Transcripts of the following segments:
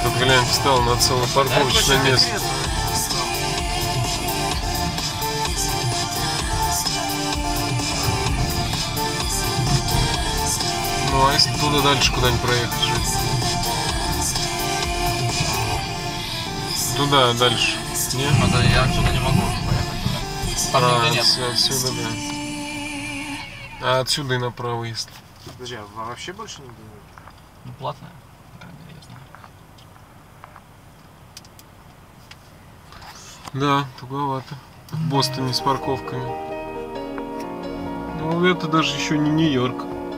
Тут, глянь, встал на целое парковочное место. Ну, а если туда дальше куда-нибудь проехать жить? Туда, дальше. Нет? А да, я отсюда не могу поехать туда. Нет. Отсюда, да. А отсюда и направо есть. Подожди, а вообще больше нигде нет? Ну, платная, по крайней мере, я знаю. Да, туговато. В Бостоне с парковками. Ну, это даже еще не Нью-Йорк.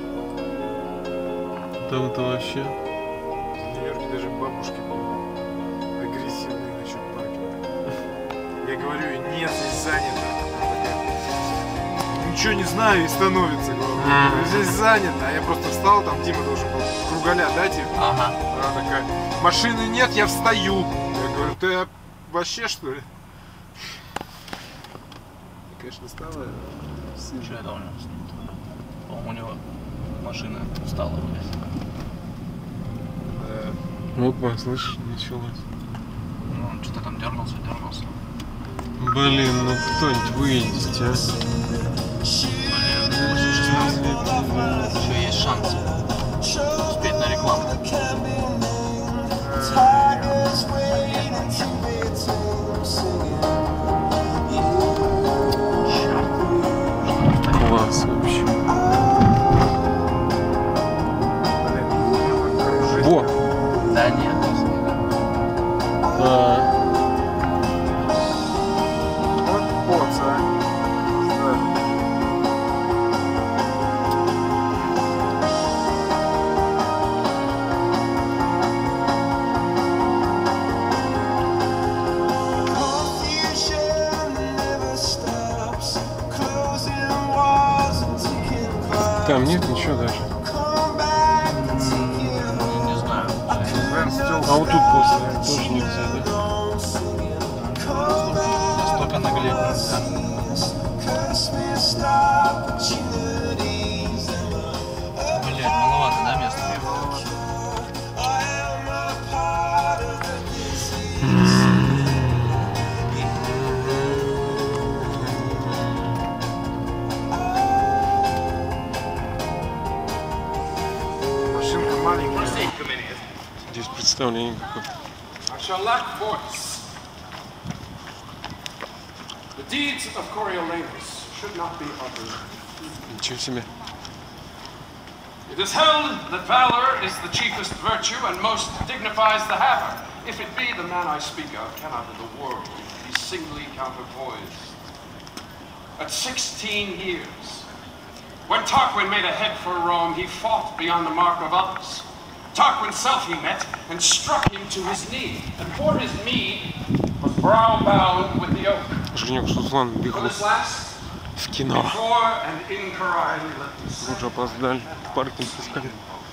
Там-то вообще. В Нью-Йорке даже бабушки агрессивные насчет паркинга. Я говорю, нет, здесь занято. Ничего не знаю и становится, говорю. Здесь занято. А я просто встал, там Дима должен был кругаля дать им. Ага. Она такая, машины нет, я встаю. Я говорю, ты вообще что ли? Конечно, стало Что это у него? По-моему, у него машина встала здесь. Опа, слышишь, началось. Ну, он что-то там дернулся. Блин, ну кто-нибудь выйдите, а? Блин, 8:16. Еще есть шанс успеть на рекламу. Класс вообще. Во! Да нет, вот поц, а. Там нет ничего даже. не знаю. А вот тут после тоже нельзя, да? Настолько наглеть нельзя. Блять, маловато, да, места? Машинка маленькая. Здесь представление какое-то. I shall lack voice. The deeds of Coriolanus should not be uttered. Ничего себе. It is held that valor is the chiefest virtue and most dignifies the haver. If it be the man I speak of, cannot in the world be singly counterpoised. At 16 years, when Tarquin made a head for Rome, he fought beyond the mark of others. Tarquin self he met and struck him to his knee, and for his meed was brow bound with the oak. Женек Суслан For бегал this last, в кино. before and in Carrhae relentless. Уже опоздали. Паркинг искали.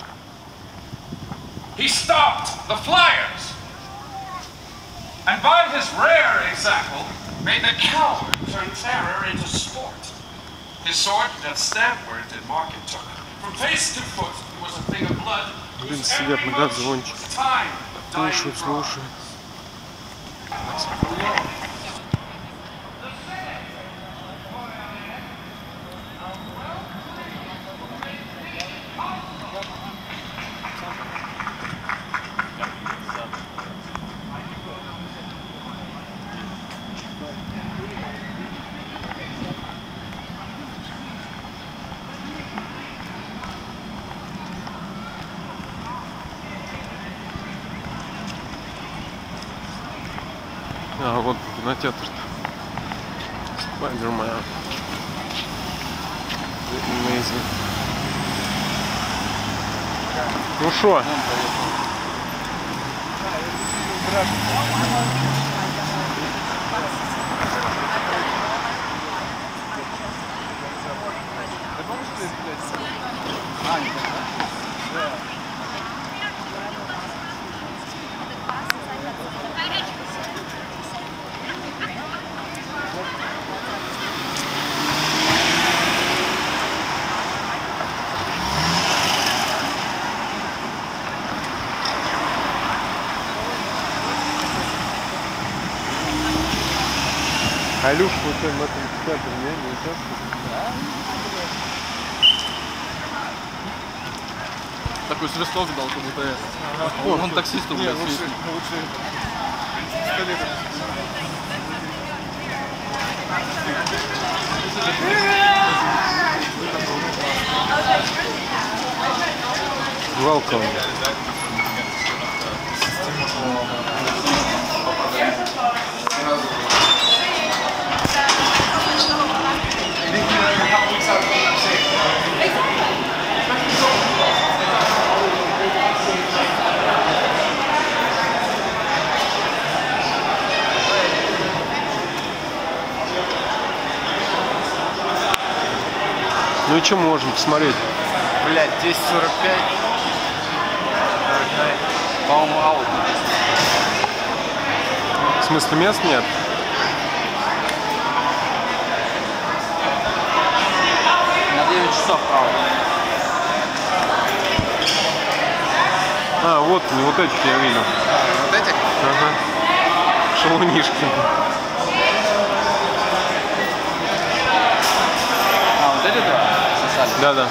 He stopped the flyers, and by his rare example, made the coward turn terror into sport. His sword that stampward did mark it took. From face to foot, he was a thing of blood. Блин, whose сидят every на motion газончике. was time of dying Слушают, cry. слушают. А вот кинотеатр-то. Спайдермен. Amazing. Ну шо? А Люк случайно в этом театре не участвует? Такой свисток дал, как будто это. Ага. Он таксисту, Не, блядь, лучше свистнул. пистолетом. Welcome. Ну и что мы можем посмотреть? Блять, 10:45. По-моему, аут. В смысле, мест нет? На 9 часов аут. А, вот они, вот этих я видел. Вот этих? Ага. Шалунишки. А, вот эти два сосали? Да-да.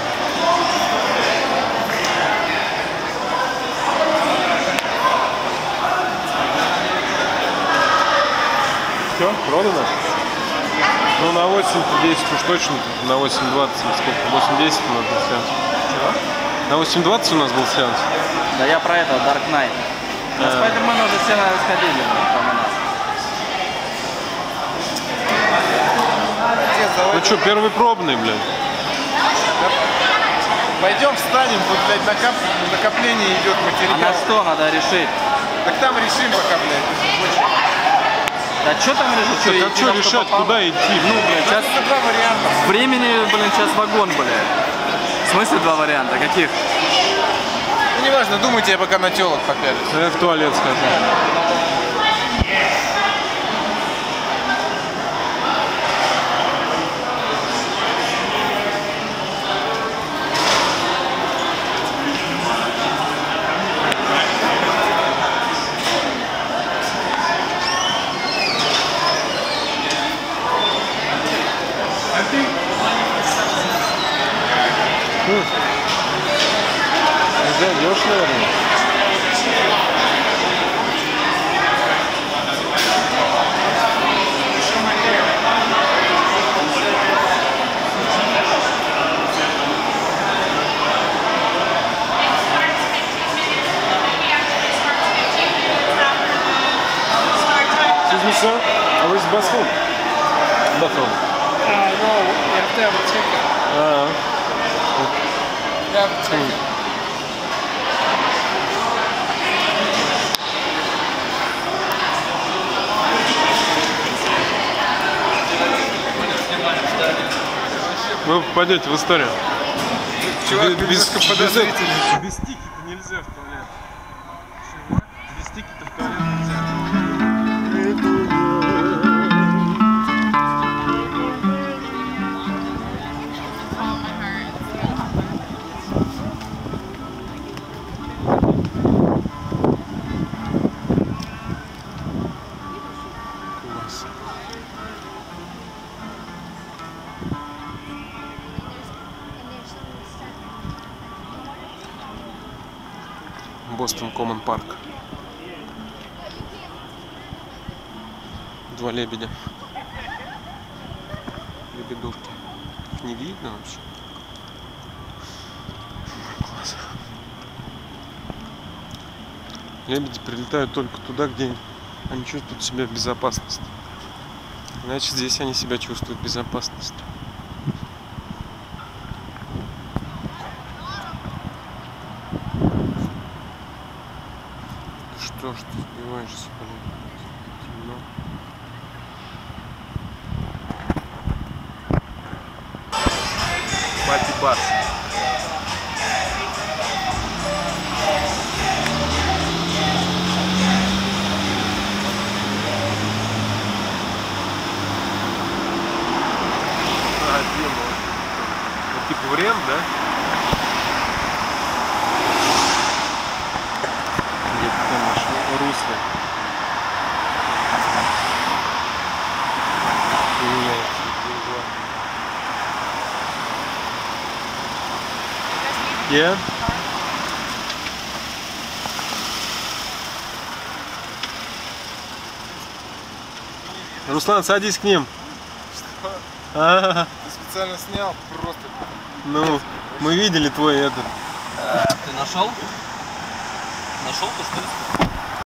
Все, продано? Ну на 8-10 уж точно, на 8:20 сколько? 8:10 у нас был сеанс. Чего? На 8:20 у нас был сеанс. Да я про это, Dark Knight. На Спайдермена уже все, наверное, сходили. Ну что, первый пробный, блядь. Пойдем встанем, тут, блядь, накопление идет А материал. на что надо решить? Так там решим пока, блядь. Да что там решить? Так, а что решать, куда идти? Ну, блядь, сейчас Это два варианта. времени, блин, сейчас вагон, блядь. В смысле два варианта? Каких? Ну, неважно, думайте, я пока на телок попялюсь. Я в туалет схожу. Зайдешь, наверное. Excuse me, sir. Where's the bus home? Bathroom. No, you have to have a ticket. You have a ticket. Вы попадете в историю. Чувак, без подозрительный. без стики-то нельзя в туалет. Без стики-то в туалет нельзя. Класс. Бостон Коммон Парк. Два лебедя. Лебедушки. Их не видно вообще. Класс. Лебеди прилетают только туда, где они чувствуют себя в безопасности. Иначе здесь они себя чувствуют в безопасности. Что ж ты сбиваешься, блин? Темно. Пати-бас. Типа вариант, да? Где-то там наш русло. Yeah. Руслан, садись к ним. А, Ты специально снял? Просто. ну, мы видели твой этот. Ты нашел? Нашел то, что искал?